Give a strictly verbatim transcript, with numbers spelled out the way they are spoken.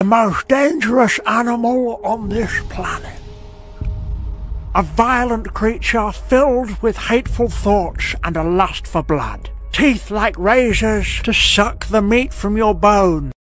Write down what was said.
most dangerous animal on this planet. A violent creature filled with hateful thoughts and a lust for blood. Teeth like razors to suck the meat from your bone.